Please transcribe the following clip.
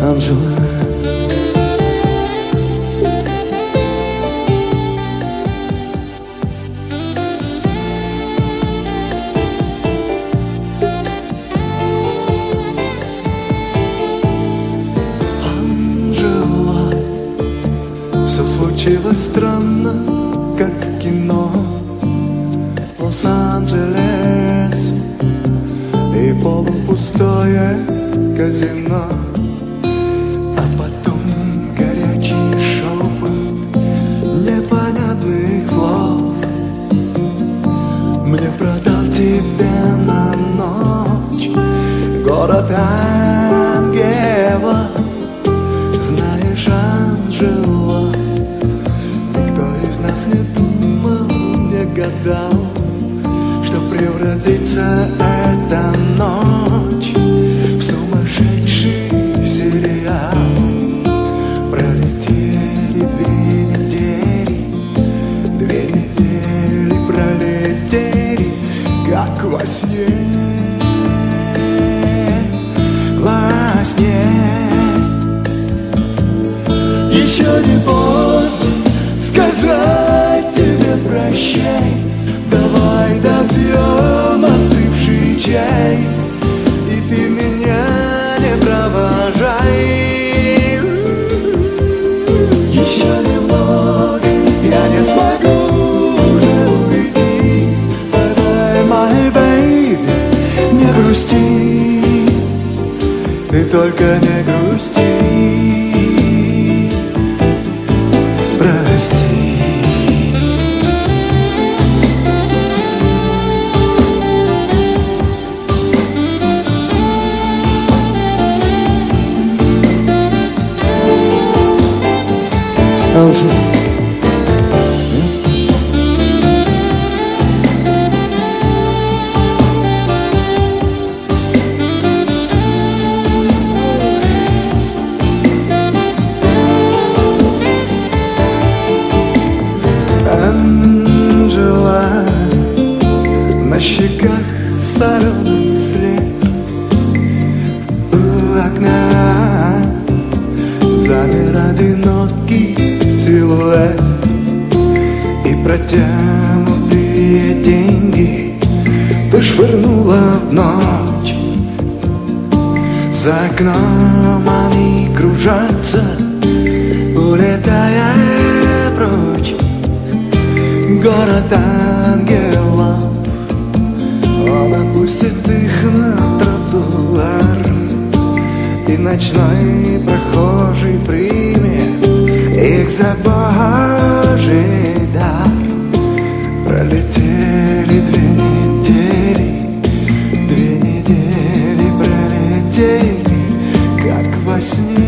Анжела. Анжела, все случилось странно, как в кино. Лос-Анджелес и полупустое казино, а потом горячий шепот непонятных слов. Мне продал тебя на ночь город ангелов. Знаешь, Анжела, никто из нас не думал, не гадал, что превратится эта ночь в сумасшедший сериал. Пролетели 2 недели пролетели, как во сне, во сне. Еще не поздно сказать тебе прощай. Давай допьем остывший чай, и ты меня не провожай. Еще немного, я не смогу уже уйти. Bye-bye, my baby, не грусти, ты только не грусти. Прости. Анжела. Анжела, на щеках соленый след, у окна замер одинокий силуэт, и протянутые деньги ты швырнула в ночь. За окном они кружатся, улетая прочь. Город ангелов, он опустит их на тротуар, и ночной прохожий примет их за Божий дар. Пролетели 2 недели пролетели, как во сне.